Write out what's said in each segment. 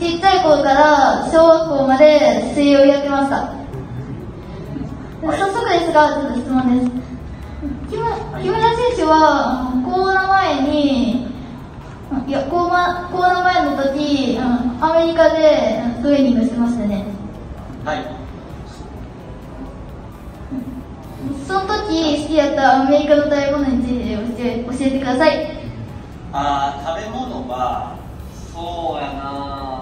ちっちゃい頃から小学校まで水泳をやってました。早速ですが、ちょっと質問です。木村選手はコロナ前に、コロナ前の時、アメリカでトレーニングしてましたね。 はい。 その時好きだったアメリカの食べ物について教えてください。 食べ物はそうやな、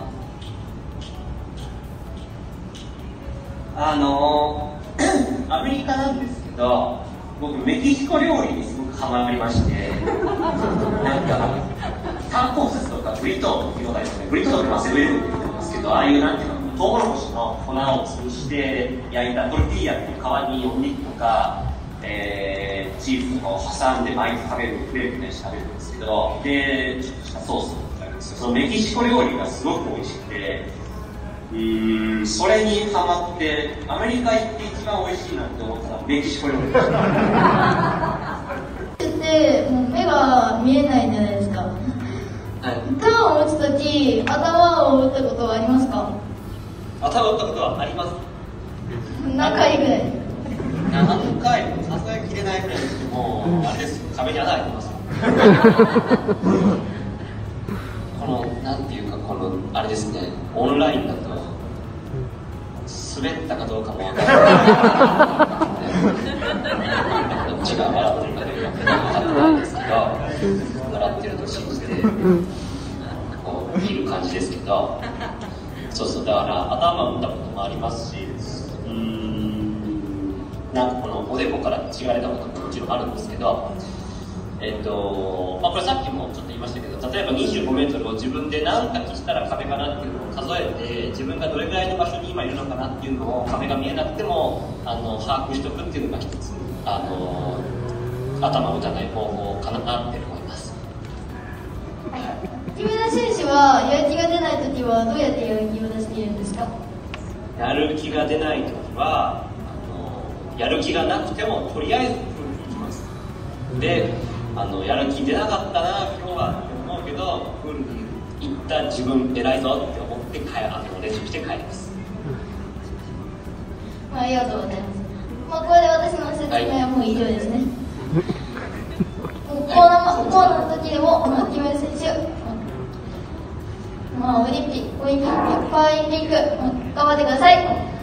アメリカなんですけど、僕メキシコ料理にすごくハマりまして、なんかタコスとかブリトーって言わないですね。ブリトーってセブンイレブンって言ってますけど、ああいうなんていうの、トウモロコシの粉を潰して焼いたトルティーヤっていう皮にお肉とか、チーズとかを挟んで巻いて食べる、フレークで食べるんですけど、でちょっとしたソースがあるんですよ。そのメキシコ料理がすごく美味しくて、それにハマって、アメリカ行って一番美味しいなって思ったのはメキシコ料理でした。 でもう目が見えないじゃないですか。はい、頭を打つとき、頭を打ったことはありますか？ 頭を打ったことはあります。 何回ぐらい？ 何回もさすがに切れないぐらいですけども、あれですよ、壁に穴開いてます。このなんていうか、このあれですね、オンラインだと滑ったかどうかも分からないどっちが笑ってるかで分からないんですけど、笑ってると信じてこういる感じですけど、そうそう、だから頭を打ったこともありますし、なんかこのおでこから血が出たことももちろんあるんですけど、これさっきもちょっと言いましたけど、例えば25メートルを自分で何かしたら壁かなっていうのを数えて、自分がどれぐらいの場所に今いるのかなっていうのを壁が見えなくても把握しておくっていうのが一つ頭を打たない方法かなって思います。 木村選手はやる気が出ないときはどうやってやる気を出しているんですか？ やる気が出ないときはやる気がなくてもとりあえずプールに行きます。でやる気出なかったな今日はって思うけど、プールに行った自分偉いぞって思って練習して帰ります。 ありがとうございます。これで私の説明はもう以上ですね。コーナーの時でも木村選手、オリンピック、パラリンピック頑張ってください。